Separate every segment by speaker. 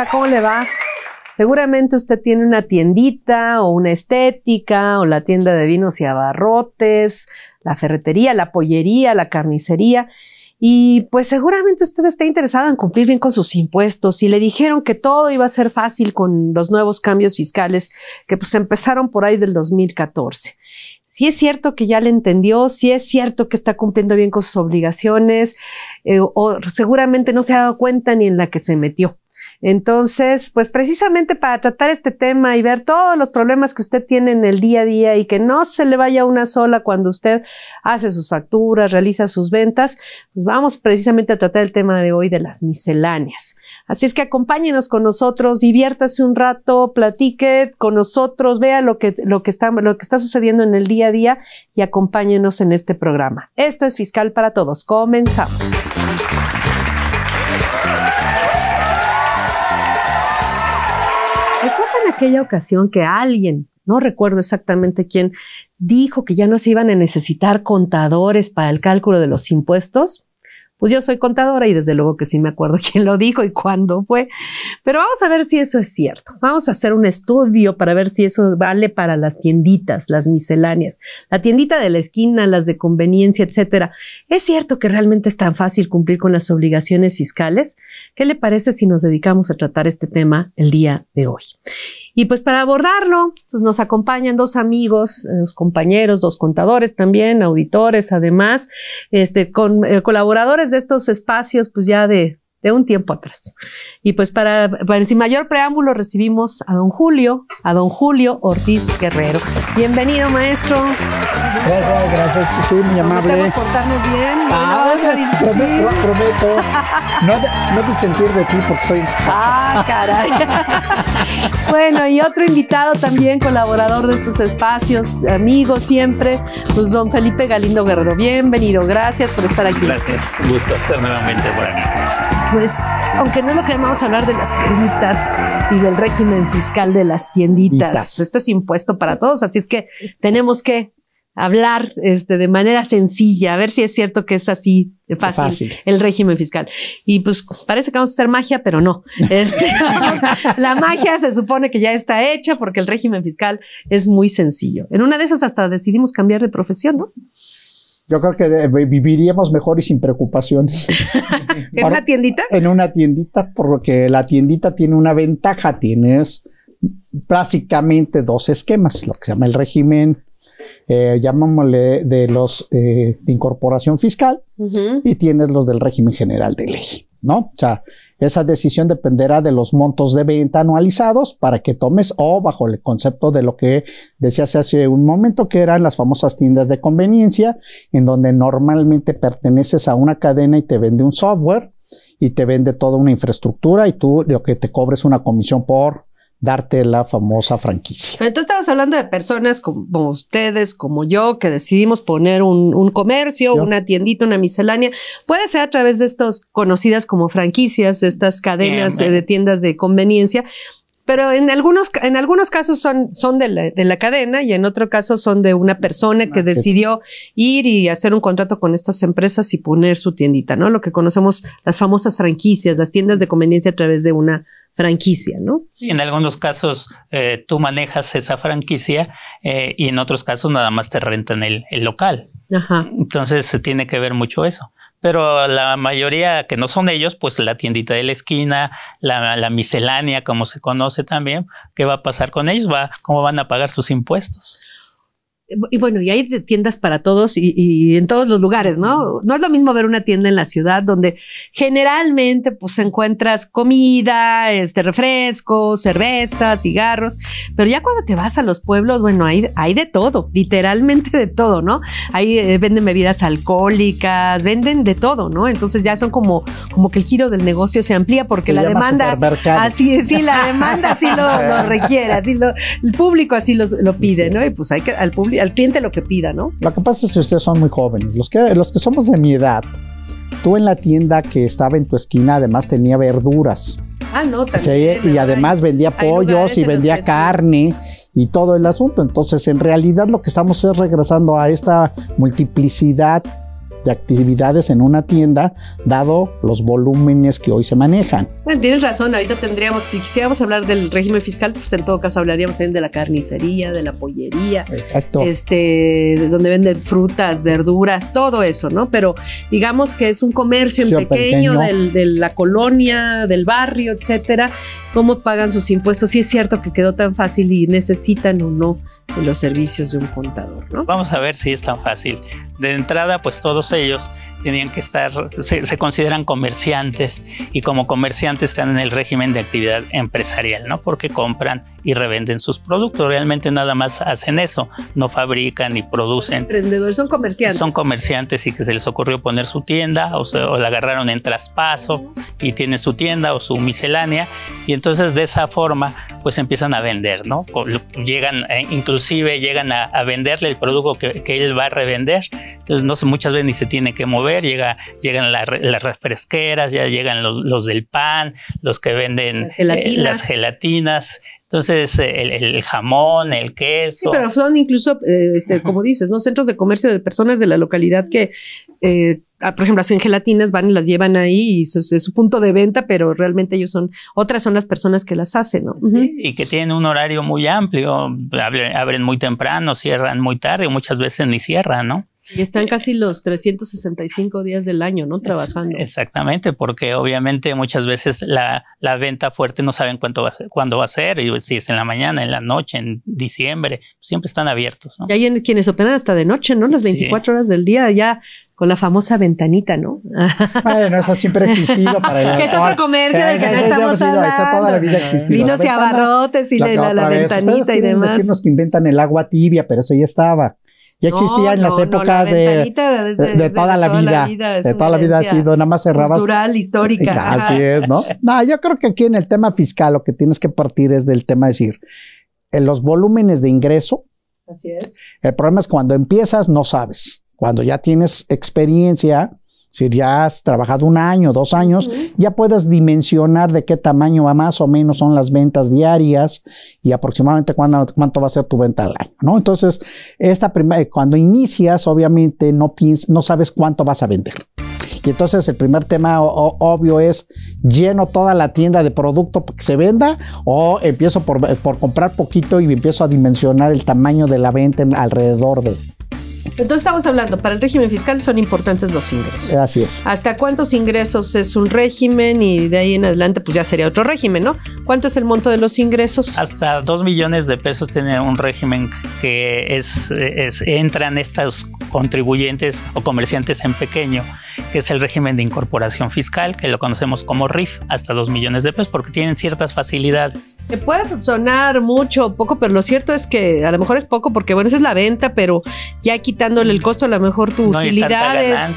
Speaker 1: Hola, ¿cómo le va? Seguramente usted tiene una tiendita o una estética o la tienda de vinos y abarrotes, la ferretería, la pollería, la carnicería. Y pues seguramente usted está interesado en cumplir bien con sus impuestos y le dijeron que todo iba a ser fácil con los nuevos cambios fiscales que pues empezaron por ahí del 2014. Sí es cierto que ya le entendió, sí es cierto que está cumpliendo bien con sus obligaciones o seguramente no se ha dado cuenta ni en la que se metió. Entonces, pues precisamente para tratar este tema y ver todos los problemas que usted tiene en el día a día y que no se le vaya una sola cuando usted hace sus facturas, realiza sus ventas, pues vamos precisamente a tratar el tema de hoy de las misceláneas. Así es que acompáñenos con nosotros, diviértase un rato, platique con nosotros, vea lo que está sucediendo en el día a día y acompáñenos en este programa. Esto es Fiscal para Todos. Comenzamos. ¿Recuerdan aquella ocasión que alguien, no recuerdo exactamente quién, dijo que ya no se iban a necesitar contadores para el cálculo de los impuestos? Pues yo soy contadora y desde luego que sí me acuerdo quién lo dijo y cuándo fue. Pero vamos a ver si eso es cierto. Vamos a hacer un estudio para ver si eso vale para las tienditas, las misceláneas, la tiendita de la esquina, las de conveniencia, etcétera. ¿Es cierto que realmente es tan fácil cumplir con las obligaciones fiscales? ¿Qué le parece si nos dedicamos a tratar este tema el día de hoy? Y pues para abordarlo, pues nos acompañan dos amigos, dos compañeros, dos contadores también, auditores además, colaboradores de estos espacios pues ya de un tiempo atrás. Y pues para sin mayor preámbulo recibimos a don Julio Ortiz Guerrero. Bienvenido, maestro.
Speaker 2: Gracias, sí, muy amable.
Speaker 1: Prometemos portarnos bien.
Speaker 2: Prometo. No disentir de ti porque soy...
Speaker 1: caray. Bueno, y otro invitado también, colaborador de estos espacios, amigo siempre, pues don Felipe Galindo Guerrero. Bienvenido, gracias por estar aquí.
Speaker 3: Gracias, un gusto estar nuevamente por aquí.
Speaker 1: Pues, aunque no lo queremos, vamos a hablar de las tienditas y del régimen fiscal de las tienditas. Esto es impuesto para todos, así es que tenemos que hablar de manera sencilla, a ver si es cierto que es así de fácil el régimen fiscal. Y pues parece que vamos a hacer magia, pero no. La magia se supone que ya está hecha porque el régimen fiscal es muy sencillo. En una de esas hasta decidimos cambiar de profesión, ¿no?
Speaker 2: Yo creo que viviríamos mejor y sin preocupaciones.
Speaker 1: ¿En una tiendita? En
Speaker 2: una tiendita, porque la tiendita tiene una ventaja. Tienes básicamente dos esquemas, lo que se llama el régimen, llamámosle de incorporación fiscal, y tienes los del régimen general de ley, ¿no? O sea, esa decisión dependerá de los montos de venta anualizados para que tomes, o bajo el concepto de lo que decías hace un momento, que eran las famosas tiendas de conveniencia, en donde normalmente perteneces a una cadena y te vende un software y te vende toda una infraestructura y tú lo que te cobres una comisión por darte la famosa franquicia.
Speaker 1: Entonces estamos hablando de personas como ustedes, como yo, que decidimos poner un comercio, una tiendita, una miscelánea. Puede ser a través de estas conocidas como franquicias, estas cadenas de tiendas de conveniencia, pero en algunos casos son de la cadena y en otro caso son de una persona que decidió ir y hacer un contrato con estas empresas y poner su tiendita, ¿no? Lo que conocemos las famosas franquicias, las tiendas de conveniencia a través de una franquicia, ¿no?
Speaker 3: Sí, en algunos casos tú manejas esa franquicia y en otros casos nada más te rentan el local. Ajá. Entonces se tiene que ver mucho eso. Pero la mayoría que no son ellos, pues la tiendita de la esquina, la miscelánea, como se conoce también, ¿qué va a pasar con ellos? ¿Cómo van a pagar sus impuestos?
Speaker 1: Y bueno, y hay tiendas para todos y en todos los lugares, ¿no? No es lo mismo ver una tienda en la ciudad donde generalmente pues encuentras comida, refrescos, cerveza, cigarros, pero ya cuando te vas a los pueblos, bueno, hay de todo, literalmente de todo, ¿no? Ahí venden bebidas alcohólicas, venden de todo, ¿no? Entonces ya son como que el giro del negocio se amplía porque la demanda, así sí, la demanda así lo requiere, así el público así lo pide, ¿no? Y pues hay que al cliente lo que pida, ¿no?
Speaker 2: Lo que pasa es que ustedes son muy jóvenes. Los que somos de mi edad, tú en la tienda que estaba en tu esquina además tenía verduras.
Speaker 1: No, también.
Speaker 2: Sí, y además vendía pollos y vendía carne y todo el asunto. Entonces, en realidad lo que estamos es regresando a esta multiplicidad de actividades en una tienda, dado los volúmenes que hoy se manejan.
Speaker 1: Bueno, tienes razón, ahorita tendríamos, si quisiéramos hablar del régimen fiscal, pues en todo caso hablaríamos también de la carnicería, de la pollería.
Speaker 2: Exacto.
Speaker 1: Donde venden frutas, verduras, todo eso, ¿no? Pero digamos que es un comercio en pequeño. De la colonia, del barrio, etcétera. ¿Cómo pagan sus impuestos? Si es cierto que quedó tan fácil y necesitan o no de los servicios de un contador, ¿no?
Speaker 3: Vamos a ver si es tan fácil. De entrada, pues todos ellos tenían que estar, se consideran comerciantes, y como comerciantes están en el régimen de actividad empresarial, ¿no? Porque compran y revenden sus productos. Realmente nada más hacen eso, no fabrican ni producen.
Speaker 1: Emprendedores, son comerciantes.
Speaker 3: Son comerciantes y que se les ocurrió poner su tienda o la agarraron en traspaso y tienen su tienda o su miscelánea, y entonces de esa forma pues empiezan a vender, ¿no? Llegan, inclusive llegan a venderle el producto que él va a revender. Entonces no sé, muchas veces ni se tiene que mover, llegan las refresqueras, ya llegan los del pan, los que venden las gelatinas. Entonces, el jamón, el queso.
Speaker 1: Sí, pero son incluso, como dices, ¿no? Centros de comercio de personas de la localidad que, por ejemplo, hacen gelatinas, van y las llevan ahí y es su punto de venta, pero realmente otras son las personas que las hacen, ¿no?
Speaker 3: Sí, y que tienen un horario muy amplio, abren muy temprano, cierran muy tarde, o muchas veces ni cierran, ¿no?
Speaker 1: Y están casi los 365 días del año, ¿no? Trabajando.
Speaker 3: Exactamente, porque obviamente muchas veces la venta fuerte no saben cuándo va a ser, y si es en la mañana, en la noche, en diciembre, siempre están abiertos, ¿no?
Speaker 1: Y hay quienes operan hasta de noche, ¿no? Las 24 horas del día, ya con la famosa ventanita, ¿no?
Speaker 2: Bueno, eso siempre ha existido para el
Speaker 1: que es otro comercio del que no estamos hablando.
Speaker 2: Eso toda la vida ha existido.
Speaker 1: Vinos y abarrotes y la ventanita y demás.
Speaker 2: Decirnos que inventan el agua tibia, pero eso ya estaba. Ya existía en las épocas de toda la vida. De toda la vida ha sido, nada más cerrabas.
Speaker 1: Cultural, histórica.
Speaker 2: Así es, ¿no? No, yo creo que aquí en el tema fiscal lo que tienes que partir es del tema, decir, en los volúmenes de ingreso.
Speaker 1: Así es.
Speaker 2: El problema es cuando empiezas no sabes. Cuando ya tienes experiencia, si ya has trabajado 1 año, 2 años, ya puedes dimensionar de qué tamaño más o menos son las ventas diarias y aproximadamente cuánto va a ser tu venta al año, ¿no? Entonces, cuando inicias, obviamente no sabes cuánto vas a vender. Y entonces el primer tema obvio es, ¿lleno toda la tienda de producto para que se venda? ¿O empiezo por comprar poquito y empiezo a dimensionar el tamaño de la venta alrededor de...
Speaker 1: Entonces estamos hablando, para el régimen fiscal son importantes los ingresos.
Speaker 2: Así es.
Speaker 1: ¿Hasta cuántos ingresos es un régimen? Y de ahí en adelante pues ya sería otro régimen, ¿no? ¿Cuánto es el monto de los ingresos?
Speaker 3: Hasta 2 millones de pesos tiene un régimen que entran estos contribuyentes o comerciantes en pequeño, que es el régimen de incorporación fiscal, que lo conocemos como RIF, hasta 2 millones de pesos, porque tienen ciertas facilidades.
Speaker 1: Me puede sonar mucho o poco, pero lo cierto es que a lo mejor es poco, porque bueno, esa es la venta, pero ya quitándole el costo, a lo mejor tu utilidad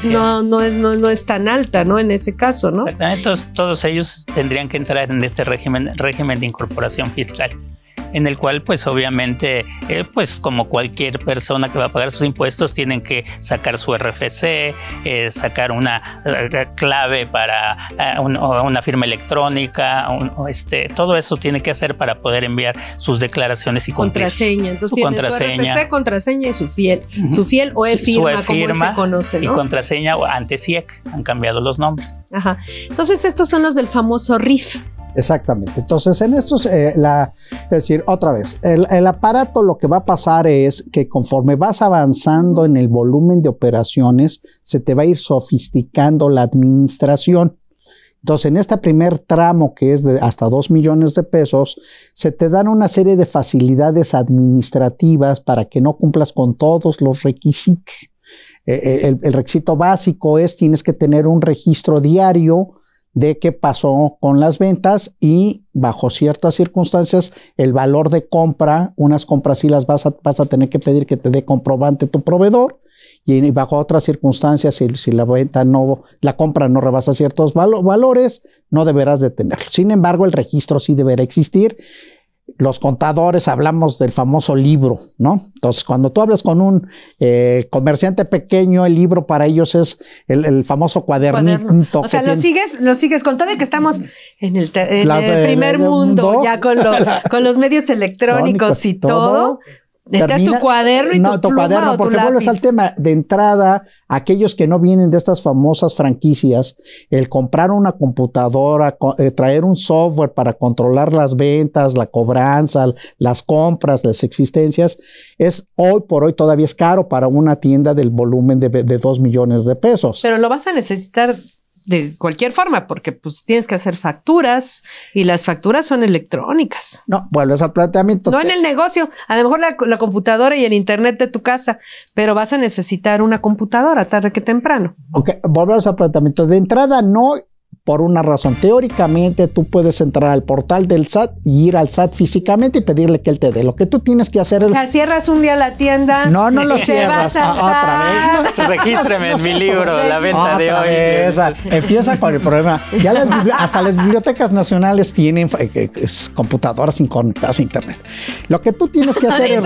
Speaker 1: no es tan alta, ¿no? En ese caso, ¿no?
Speaker 3: Exactamente. Entonces, todos ellos tendrían que entrar en este régimen de incorporación fiscal, en el cual pues obviamente pues como cualquier persona que va a pagar sus impuestos tienen que sacar su RFC, sacar una clave para una firma electrónica, todo eso tiene que hacer para poder enviar sus declaraciones y
Speaker 1: contraseña. Entonces tiene su RFC, contraseña y su fiel, su fiel o e-firma, como se conoce, ¿no?
Speaker 3: Y contraseña ante CIEC, han cambiado los nombres.
Speaker 1: Ajá. Entonces estos son los del famoso RIF.
Speaker 2: Exactamente. Entonces, en estos, es decir, otra vez, el aparato lo que va a pasar es que conforme vas avanzando en el volumen de operaciones, se te va a ir sofisticando la administración. Entonces, en este primer tramo, que es de hasta 2 millones de pesos, se te dan una serie de facilidades administrativas para que no cumplas con todos los requisitos. El requisito básico es, tienes que tener un registro diario de qué pasó con las ventas y bajo ciertas circunstancias el valor de compra, unas compras sí las vas a tener que pedir que te dé comprobante tu proveedor, y bajo otras circunstancias si la compra no rebasa ciertos valores, no deberás de tenerlo. Sin embargo, el registro sí deberá existir. Los contadores hablamos del famoso libro, ¿no? Entonces, cuando tú hablas con un comerciante pequeño, el libro para ellos es el famoso cuadernito.
Speaker 1: O sea, lo sigues con todo, y que estamos en el primer mundo, ya con los medios electrónicos y todo. ¿Necesitas tu cuaderno y tu pluma
Speaker 2: cuaderno,
Speaker 1: o tu
Speaker 2: porque
Speaker 1: lápiz?
Speaker 2: vuelves al tema. De entrada, aquellos que no vienen de estas famosas franquicias, el comprar una computadora, traer un software para controlar las ventas, la cobranza, las compras, las existencias, es hoy por hoy todavía es caro para una tienda del volumen de 2 millones de pesos.
Speaker 1: Pero lo vas a necesitar de cualquier forma, porque pues tienes que hacer facturas y las facturas son electrónicas.
Speaker 2: No, vuelves al planteamiento.
Speaker 1: No en el negocio, a lo mejor la computadora y el internet de tu casa, pero vas a necesitar una computadora tarde que temprano.
Speaker 2: Ok, volvemos al planteamiento. De entrada, no por una razón. Teóricamente, tú puedes entrar al portal del SAT y ir al SAT físicamente y pedirle que él te dé. Lo que tú tienes que hacer es...
Speaker 1: O sea, cierras un día la tienda.
Speaker 2: No lo
Speaker 1: y te
Speaker 2: cierras.
Speaker 1: vas a
Speaker 2: Otra vez.
Speaker 3: Regístreme en mi libro, la venta de hoy.
Speaker 2: Empieza con el problema. Ya hasta las bibliotecas nacionales tienen computadoras conectadas a internet. Lo que tú tienes que hacer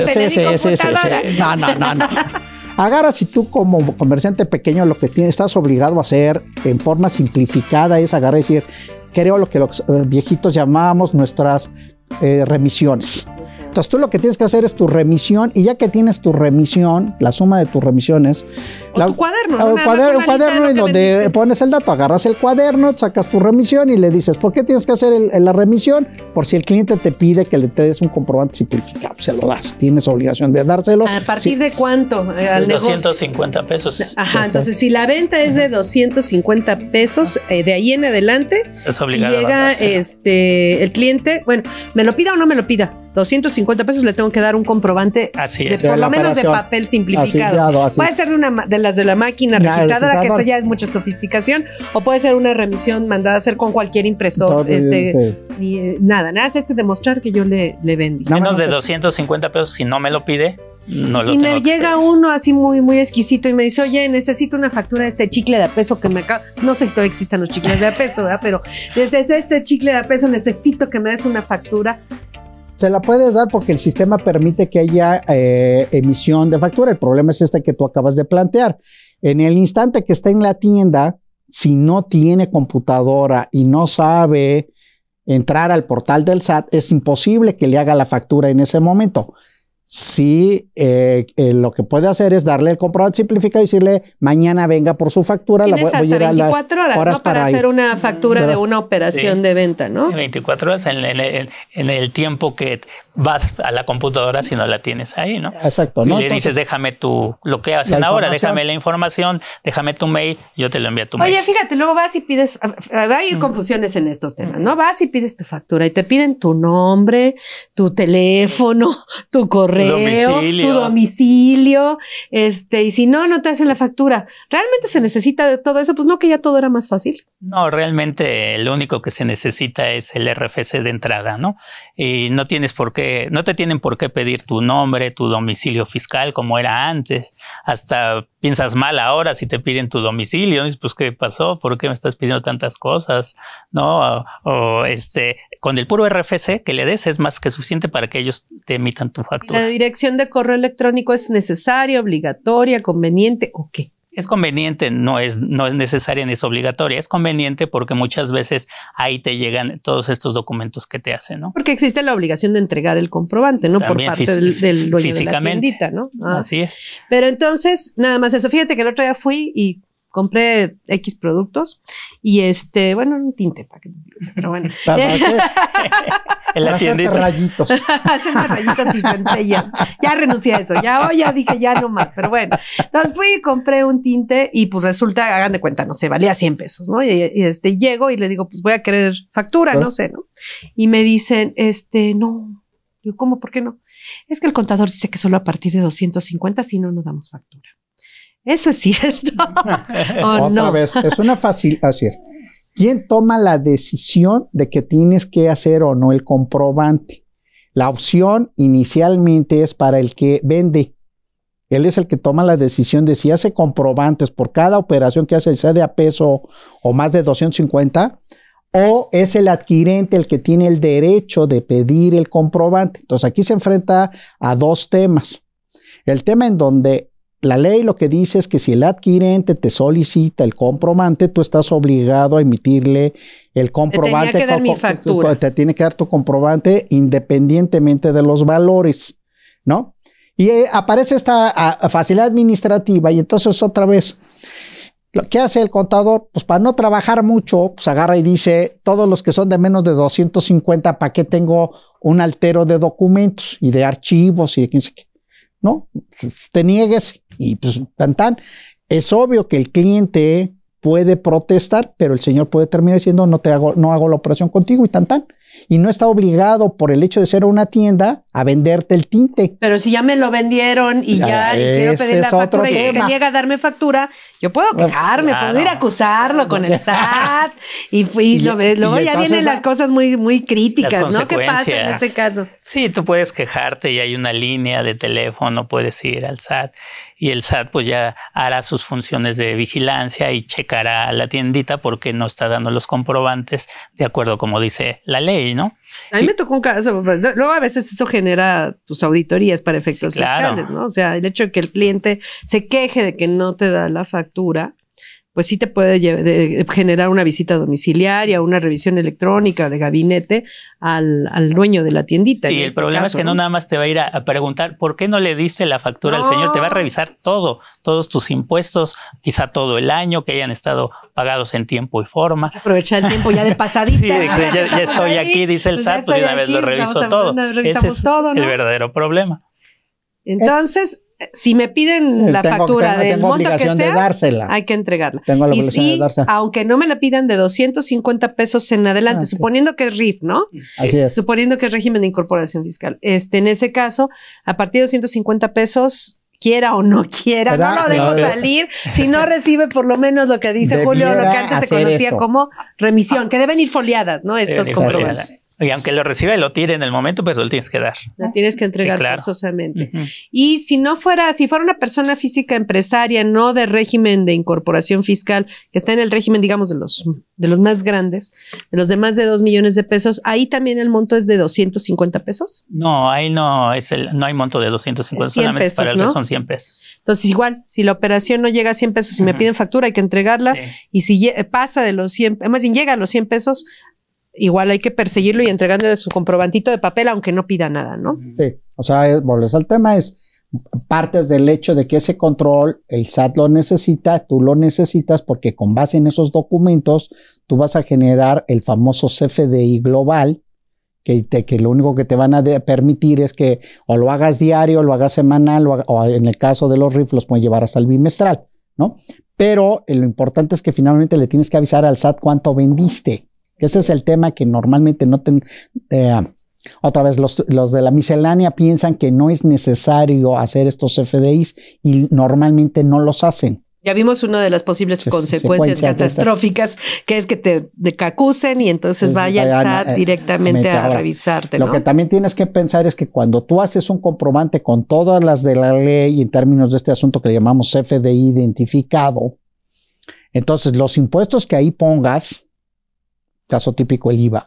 Speaker 2: es... No. Agarras y tú como comerciante pequeño lo que estás obligado a hacer en forma simplificada es agarrar y decir, creo lo que los viejitos llamamos nuestras remisiones. Entonces tú lo que tienes que hacer es tu remisión y ya que tienes tu remisión, la suma de tus remisiones...
Speaker 1: tu cuaderno.
Speaker 2: Un cuaderno en donde pones el dato, agarras el cuaderno, sacas tu remisión y le dices, ¿por qué tienes que hacer la remisión? Por si el cliente te pide que le des un comprobante simplificado, se lo das, tienes obligación de dárselo.
Speaker 1: ¿A partir de cuánto? Al
Speaker 3: 250 pesos.
Speaker 1: Ajá, entonces si la venta es de 250 pesos, de ahí en adelante,
Speaker 3: es obligado.
Speaker 1: Si llega el cliente, bueno, me lo pida o no me lo pida, 250 pesos le tengo que dar un comprobante por lo menos de papel simplificado. Puede ser de las de la máquina registradora, que eso ya es mucha sofisticación, o puede ser una remisión mandada a hacer con cualquier impresor. Nada es que demostrar que yo le vendí.
Speaker 3: Menos de 250 pesos si no me lo pide. No lo
Speaker 1: y
Speaker 3: tengo
Speaker 1: me llega uno así muy, muy exquisito y me dice, oye, necesito una factura de este chicle de a peso que me acaba. No sé si todavía existan los chicles de a peso, ¿verdad? Pero desde este chicle de a peso necesito que me des una factura.
Speaker 2: Se la puedes dar porque el sistema permite que haya emisión de factura. El problema es que tú acabas de plantear. En el instante que está en la tienda, si no tiene computadora y no sabe entrar al portal del SAT, es imposible que le haga la factura en ese momento. Sí, lo que puede hacer es darle el comprobante simplificado y decirle, mañana venga por su factura.
Speaker 1: Tienes hasta 24 horas, ¿no? Para hacer una factura de una operación de venta, ¿no?
Speaker 3: 24 horas en el tiempo que vas a la computadora si no la tienes ahí, ¿no?
Speaker 2: Exacto, ¿no?
Speaker 3: Y le dices, déjame lo que hacen ahora, déjame la información, déjame tu mail, yo te lo envío a tu mail.
Speaker 1: Oye, fíjate, luego vas y pides, hay confusiones en estos temas, ¿no? Vas y pides tu factura y te piden tu nombre, tu teléfono, tu correo, tu domicilio, y si no te hacen la factura. ¿Realmente se necesita de todo eso? Pues no, que ya todo era más fácil.
Speaker 3: No, realmente lo único que se necesita es el RFC de entrada, ¿no? Y no te tienen por qué pedir tu nombre, tu domicilio fiscal como era antes. Hasta piensas mal ahora si te piden tu domicilio. Pues, ¿qué pasó? ¿Por qué me estás pidiendo tantas cosas? ¿No? Con el puro RFC que le des es más que suficiente para que ellos te emitan tu factura.
Speaker 1: ¿La dirección de correo electrónico es necesaria, obligatoria, conveniente o qué?
Speaker 3: Es conveniente, no es necesaria ni es obligatoria. Es conveniente porque muchas veces ahí te llegan todos estos documentos que te hacen, ¿no?
Speaker 1: Porque existe la obligación de entregar el comprobante, ¿no?
Speaker 3: También
Speaker 1: por parte del dueño de la tiendita, ¿no?
Speaker 3: Así es.
Speaker 1: Pero entonces, nada más eso. Fíjate que el otro día fui y compré X productos y un tinte, para que te diga, pero bueno.
Speaker 3: En la tiendita.
Speaker 2: Rayitos.
Speaker 1: Hacerme rayitos y centellas. Ya renuncié a eso. Ya dije, ya no más. Pero bueno. Entonces fui y compré un tinte y pues resulta, hagan de cuenta, no sé, valía 100 pesos, ¿no? Y llego y le digo, pues voy a querer factura, no sé, ¿no? Y me dicen, no. Digo, ¿cómo? ¿Por qué no? Es que el contador dice que solo a partir de 250, si no, no damos factura. ¿Eso es cierto?
Speaker 2: Otra vez, es una fácil, así. ¿Quién toma la decisión de que tienes que hacer o no el comprobante? La opción inicialmente es para el que vende. Él es el que toma la decisión de si hace comprobantes por cada operación que hace, sea de a peso o más de 250, o es el adquirente el que tiene el derecho de pedir el comprobante. Entonces aquí se enfrenta a dos temas. El tema en donde la ley lo que dice es que si el adquirente te solicita el comprobante, tú estás obligado a emitirle el comprobante.
Speaker 1: Te tenía que dar mi factura.
Speaker 2: Te tiene que dar tu comprobante independientemente de los valores, ¿no? Y aparece esta facilidad administrativa y entonces otra vez, ¿qué hace el contador? Pues para no trabajar mucho, pues agarra y dice, todos los que son de menos de 250, ¿para qué tengo un altero de documentos y de archivos y de quién sé qué? No, te niegues y pues tan. Es obvio que el cliente puede protestar, pero el señor puede terminar diciendo, no hago la operación contigo y tan. Y no está obligado por el hecho de ser una tienda a venderte el tinte.
Speaker 1: Pero si ya me lo vendieron y ya quiero pedir la factura y se niega a darme factura, yo puedo quejarme, puedo ir a acusarlo con el SAT luego ya vienen las cosas muy críticas, ¿no? ¿Qué pasa en ese caso?
Speaker 3: Sí, tú puedes quejarte y hay una línea de teléfono, puedes ir al SAT y el SAT pues ya hará sus funciones de vigilancia y checará a la tiendita porque no está dando los comprobantes de acuerdo como dice la ley, ¿no?
Speaker 1: A mí me tocó un caso, luego a veces eso genera pues auditorías para efectos fiscales, ¿no? O sea, el hecho de que el cliente se queje de que no te da la factura, pues sí te puede generar una visita domiciliaria, una revisión electrónica de gabinete al dueño de la tiendita.
Speaker 3: Y el problema es que no nada más te va a ir a preguntar ¿por qué no le diste la factura al señor? Te va a revisar todos tus impuestos, quizá todo el año, que hayan estado pagados en tiempo y forma.
Speaker 1: Aprovechar el tiempo ya de pasadita.
Speaker 3: Sí, ya estoy aquí, dice el SAT, pues de una vez lo reviso todo. Ese es el verdadero problema.
Speaker 1: Entonces, si me piden la factura del monto que sea, hay que entregarla.
Speaker 2: Tengo la obligación de dársela.
Speaker 1: Aunque no me la pidan de 250 pesos en adelante, suponiendo que es RIF, ¿no?
Speaker 2: Así es.
Speaker 1: Suponiendo que es régimen de incorporación fiscal. En ese caso, a partir de 250 pesos, quiera o no quiera, no lo dejo salir si no recibe por lo menos lo que dice Julio, lo que antes se conocía como remisión, que deben ir foliadas, ¿no? Estos comprobantes.
Speaker 3: Y aunque lo reciba y lo tire en el momento, pues lo tienes que dar.
Speaker 1: Lo tienes que entregar forzosamente. Y si fuera una persona física empresaria, no de régimen de incorporación fiscal, que está en el régimen, digamos, de los más grandes, de los de más de 2 millones de pesos, ahí también el monto es de 250 pesos.
Speaker 3: No, ahí no hay monto de 250, solamente
Speaker 1: pesos,
Speaker 3: para el son 100 pesos.
Speaker 1: Entonces, igual, si la operación no llega a 100 pesos, si me piden factura, hay que entregarla. Y si pasa de los 100, más bien llega a los 100 pesos, igual hay que perseguirlo y entregándole su comprobantito de papel, aunque no pida nada, ¿no?
Speaker 2: Sí, o sea, volvemos al tema, partes del hecho de que ese control, el SAT lo necesita, tú lo necesitas, porque con base en esos documentos, tú vas a generar el famoso CFDI global, que lo único que te van a permitir es que o lo hagas diario, o lo hagas semanal, o en el caso de los RIF, los pueden llevar hasta el bimestral, ¿no? Pero lo importante es que finalmente le tienes que avisar al SAT cuánto vendiste. Ese es el tema que normalmente no otra vez, los de la miscelánea piensan que no es necesario hacer estos CFDIs y normalmente no los hacen.
Speaker 1: Ya vimos una de las posibles consecuencias catastróficas, que es que te acusen y entonces vaya el SAT directamente a revisarte, ¿no?
Speaker 2: Lo que también tienes que pensar es que cuando tú haces un comprobante con todas las de la ley en términos de este asunto que le llamamos CFDI identificado, entonces los impuestos que ahí pongas, caso típico el IVA,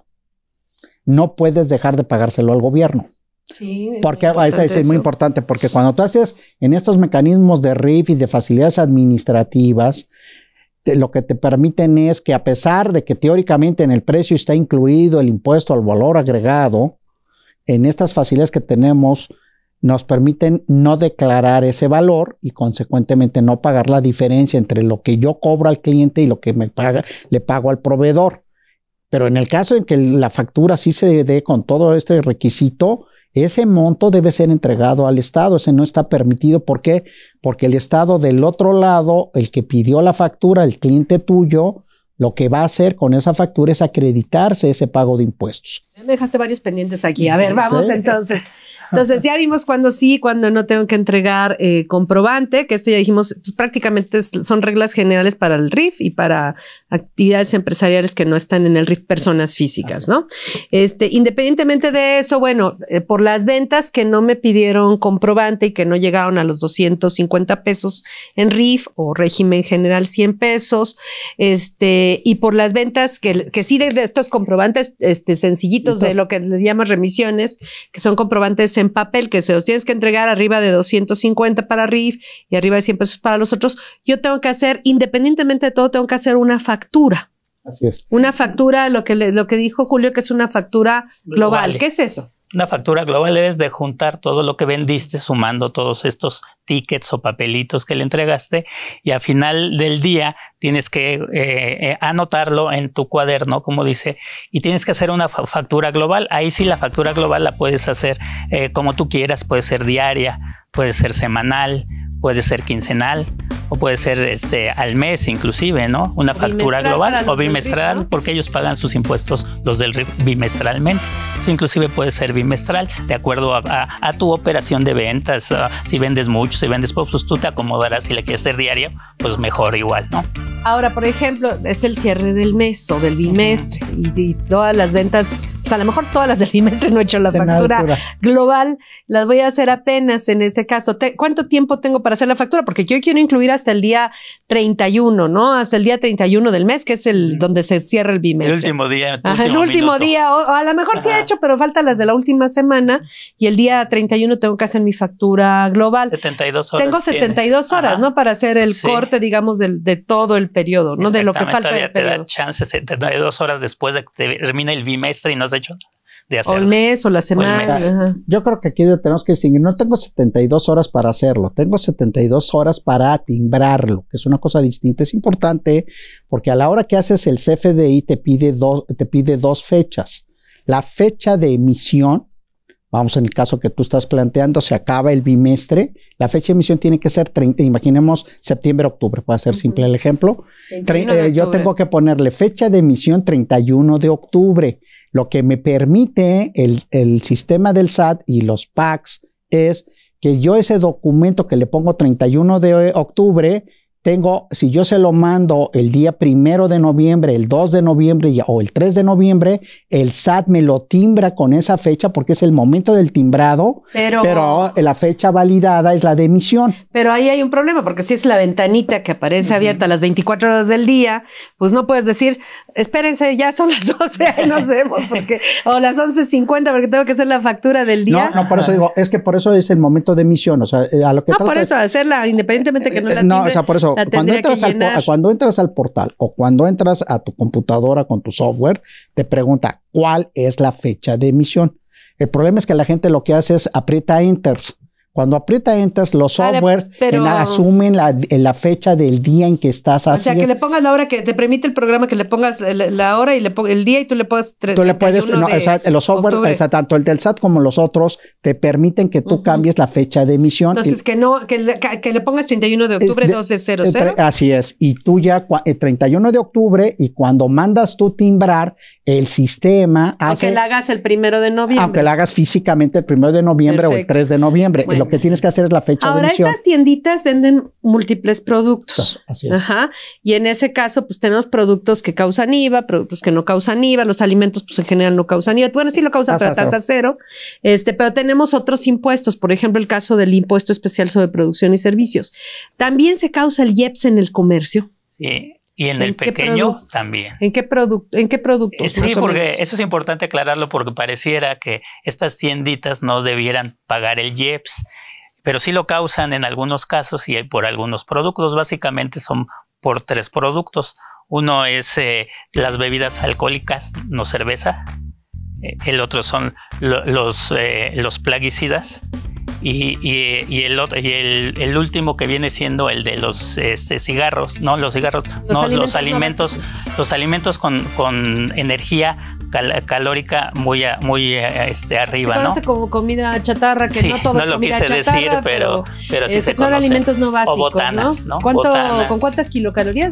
Speaker 2: no puedes dejar de pagárselo al gobierno.
Speaker 1: Sí,
Speaker 2: porque es muy importante, porque cuando tú haces en estos mecanismos de RIF y de facilidades administrativas, lo que te permiten es que a pesar de que teóricamente en el precio está incluido el impuesto al valor agregado, en estas facilidades que tenemos nos permiten no declarar ese valor y consecuentemente no pagar la diferencia entre lo que yo cobro al cliente y lo que le pago al proveedor. Pero en el caso en que la factura sí se dé con todo este requisito, ese monto debe ser entregado al Estado. Ese no está permitido. ¿Por qué? Porque el Estado del otro lado, el que pidió la factura, el cliente tuyo, lo que va a hacer con esa factura es acreditarse ese pago de impuestos.
Speaker 1: Me dejaste varios pendientes aquí. A ver, vamos entonces. Entonces ya vimos cuándo sí, cuándo no tengo que entregar comprobante, que esto ya dijimos, pues prácticamente son reglas generales para el RIF y para actividades empresariales que no están en el RIF, personas físicas, ¿no? Independientemente de eso, bueno, por las ventas que no me pidieron comprobante y que no llegaron a los 250 pesos en RIF o régimen general 100 pesos, y por las ventas que sí de estos comprobantes sencillitos de lo que le llaman remisiones, que son comprobantes en papel que se los tienes que entregar arriba de 250 para RIF y arriba de 100 pesos para los otros, yo tengo que hacer, independientemente de todo, tengo que hacer una factura.
Speaker 2: Así es.
Speaker 1: Una factura, lo que dijo Julio, que es una factura global. ¿Qué es eso?
Speaker 3: Una factura global debes de juntar todo lo que vendiste sumando todos estos tickets o papelitos que le entregaste y al final del día tienes que anotarlo en tu cuaderno, como dice, y tienes que hacer una factura global. Ahí sí la factura global la puedes hacer como tú quieras, puede ser diaria, puede ser semanal, puede ser quincenal o puede ser al mes inclusive, ¿no? Una factura global o bimestral, ¿no? Porque ellos pagan sus impuestos los del bimestralmente. Eso inclusive puede ser bimestral, de acuerdo a tu operación de ventas. Si vendes mucho, si vendes poco, pues tú te acomodarás. Si le quieres hacer diario, pues mejor igual, ¿no?
Speaker 1: Ahora, por ejemplo, es el cierre del mes o del bimestre y todas las ventas, pues a lo mejor todas las del bimestre no he hecho la factura global, las voy a hacer apenas en este caso. ¿Cuánto tiempo tengo para hacer la factura? Porque yo quiero incluir hasta el día 31, ¿no? Hasta el día 31 del mes, que es el donde se cierra el bimestre.
Speaker 3: El último día.
Speaker 1: El último día, o a lo mejor sí he hecho, pero faltan las de la última semana y el día 31 tengo que hacer mi factura global.
Speaker 3: 72 horas.
Speaker 1: Tengo 72 horas, ¿no? Para hacer el corte, digamos, de todo el periodo, ¿no? De lo que falta del periodo.
Speaker 3: Te da chance 72 horas después de que termine el bimestre y no has hecho de hacerlo.
Speaker 1: O el mes o la semana.
Speaker 2: Yo creo que aquí tenemos que distinguir, no tengo 72 horas para hacerlo, tengo 72 horas para timbrarlo, que es una cosa distinta. Es importante porque a la hora que haces el CFDI te pide dos fechas. La fecha de emisión, vamos, en el caso que tú estás planteando, se acaba el bimestre, la fecha de emisión tiene que ser 30, imaginemos septiembre-octubre, puede ser simple el ejemplo. Yo tengo que ponerle fecha de emisión 31 de octubre. Lo que me permite el sistema del SAT y los PACs es que yo ese documento que le pongo 31 de octubre, si yo se lo mando el día 1 de noviembre, el 2 de noviembre o el 3 de noviembre, el SAT me lo timbra con esa fecha porque es el momento del timbrado, pero la fecha validada es la de emisión.
Speaker 1: Pero ahí hay un problema, porque si es la ventanita que aparece abierta a las 24 horas del día, pues no puedes decir, espérense, ya son las 12, ahí nos vemos, o las 11:50 porque tengo que hacer la factura del día.
Speaker 2: No, por eso digo, es que por eso es el momento de emisión, o sea, a lo que
Speaker 1: no, por eso, hacerla independientemente que no la timbre.
Speaker 2: No, o sea, por eso, cuando entras al portal o cuando entras a tu computadora con tu software, te pregunta cuál es la fecha de emisión. El problema es que la gente lo que hace es aprieta Enter. Cuando aprieta Enter, los softwares asumen la fecha del día en que estás haciendo.
Speaker 1: O sea, que le pongas la hora que te permite el programa, que le pongas la hora y el día y tú le puedes...
Speaker 2: los softwares, o sea, tanto el del SAT como los otros, te permiten que tú cambies la fecha de emisión.
Speaker 1: Entonces, que le pongas 31 de octubre, 12:00.
Speaker 2: Así es. Y tú ya, el 31 de octubre, y cuando mandas tu timbrar, el sistema hace...
Speaker 1: Aunque la hagas el 1 de noviembre.
Speaker 2: Aunque la hagas físicamente el 1 de noviembre. Perfecto. O el 3 de noviembre. Bueno. Lo que tienes que hacer es la fecha de emisión.
Speaker 1: Ahora, estas tienditas venden múltiples productos.
Speaker 2: Así es.
Speaker 1: Y en ese caso, pues tenemos productos que causan IVA, productos que no causan IVA. Los alimentos, pues en general no causan IVA. Bueno, sí lo causan, pero tasa cero. Pero tenemos otros impuestos. Por ejemplo, el caso del impuesto especial sobre producción y servicios. También se causa el IEPS en el comercio.
Speaker 3: Sí. Y en el pequeño también.
Speaker 1: ¿En qué productos?
Speaker 3: Sí, porque eso es importante aclararlo porque pareciera que estas tienditas no debieran pagar el IEPS, pero sí lo causan en algunos casos y por algunos productos. Básicamente son por 3 productos. Uno es las bebidas alcohólicas, no cerveza. El otro son los plaguicidas. Y el último que viene siendo el de los cigarros, no los cigarros, los alimentos con energía calórica muy arriba,
Speaker 1: se conoce como comida chatarra, que no todo es comida chatarra. No lo quise decir, pero sí se conoce. Son alimentos no básicos, o botanas, ¿no? ¿Con cuántas kilocalorías?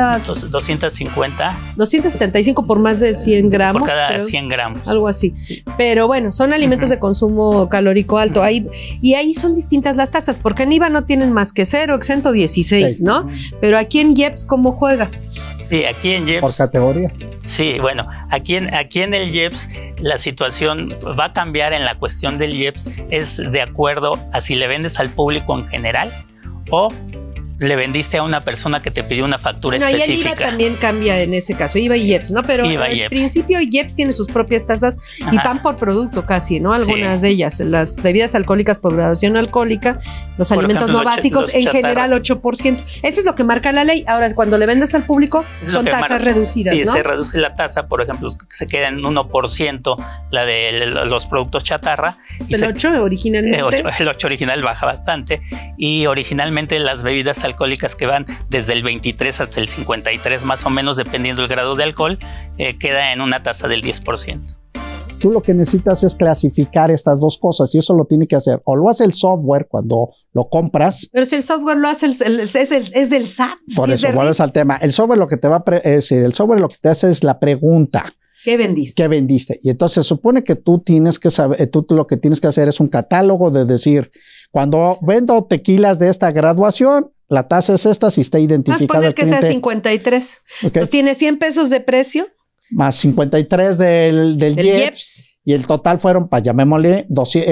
Speaker 3: 250.
Speaker 1: 275 por más de 100 gramos.
Speaker 3: Por cada 100 gramos.
Speaker 1: Algo así. Sí. Pero bueno, son alimentos de consumo calórico alto. Y ahí son distintas las tasas, porque en IVA no tienen más que 0, exento 16, ¿no? Pero aquí en IEPS, ¿cómo juega?
Speaker 3: Sí, aquí en IEPS.
Speaker 2: Por categoría.
Speaker 3: Sí, bueno, aquí en el IEPS la situación va a cambiar en la cuestión del IEPS, es de acuerdo a si le vendes al público en general o le vendiste a una persona que te pidió una factura específica.
Speaker 1: Y el IVA también cambia en ese caso, IVA y IEPS, ¿no? Pero al principio IEPS tiene sus propias tasas y van por producto casi, ¿no? Algunas de ellas, las bebidas alcohólicas por graduación alcohólica, los alimentos no básicos, en general 8%. Eso es lo que marca la ley. Ahora, cuando le vendes al público, son tasas reducidas, ¿no? Sí,
Speaker 3: se reduce la tasa, por ejemplo, que se queda en 1% la de los productos chatarra.
Speaker 1: ¿El 8 originalmente?
Speaker 3: El 8 original baja bastante, y originalmente las bebidas alcohólicas que van desde el 23 hasta el 53 más o menos, dependiendo del grado de alcohol, queda en una tasa del 10%.
Speaker 2: Tú lo que necesitas es clasificar estas dos cosas, y eso lo tiene que hacer, o lo hace el software cuando lo compras.
Speaker 1: Pero si el software lo hace, es del SAT.
Speaker 2: Por eso, vuelves al tema. El software lo que te hace es la pregunta.
Speaker 1: ¿Qué vendiste?
Speaker 2: ¿Qué vendiste? Y entonces supone que tú tienes que saber, tú lo que tienes que hacer es un catálogo de decir, cuando vendo tequilas de esta graduación, la tasa es esta, si está identificado el cliente.
Speaker 1: Poner que sea 53. Okay. Pues tiene 100 pesos de precio.
Speaker 2: Más 53 del IEPS. Y el total fueron, llamémosle,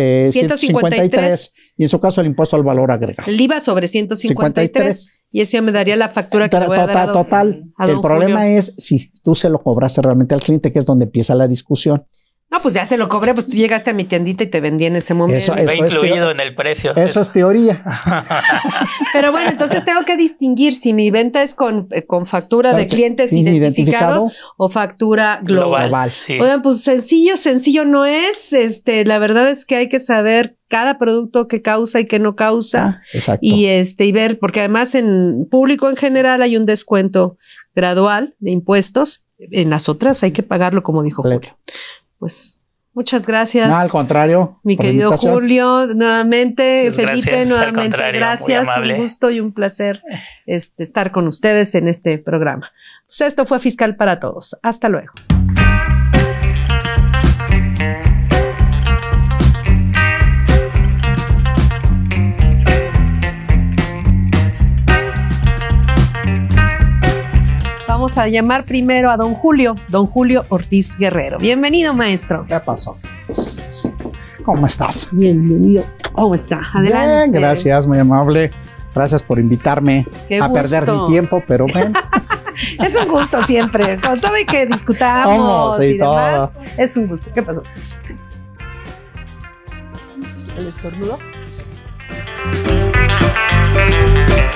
Speaker 2: 153. Y en su caso el impuesto al valor agregado.
Speaker 1: El IVA sobre 153. Y eso ya me daría la factura que le voy a dar
Speaker 2: total. El problema es si tú se lo cobraste realmente al cliente, que es donde empieza la discusión.
Speaker 1: No, pues ya se lo cobré, pues tú llegaste a mi tiendita y te vendí en ese momento.
Speaker 3: Eso va incluido en el precio.
Speaker 2: Eso es teoría.
Speaker 1: Pero bueno, entonces tengo que distinguir si mi venta es con factura de clientes identificados o factura global.
Speaker 3: Sí.
Speaker 1: Oigan, pues sencillo no es. La verdad es que hay que saber cada producto que causa y que no causa.
Speaker 2: Exacto.
Speaker 1: Y ver, porque además en público en general hay un descuento gradual de impuestos. En las otras hay que pagarlo, como dijo Julio. Pues muchas gracias.
Speaker 2: No, al contrario.
Speaker 1: Mi querido Julio, nuevamente, Felipe, nuevamente gracias. Un gusto y un placer estar con ustedes en este programa. Pues esto fue Fiscal para Todos. Hasta luego. Vamos a llamar primero a don Julio Ortiz Guerrero. Bienvenido, maestro.
Speaker 2: ¿Qué pasó? ¿Cómo estás?
Speaker 1: Bienvenido. ¿Cómo está? Adelante.
Speaker 2: Bien, gracias, muy amable. Gracias por invitarme a perder mi tiempo, pero ven.
Speaker 1: Es un gusto siempre, con todo y que discutamos y demás. Es un gusto. ¿Qué pasó? ¿El estornudo?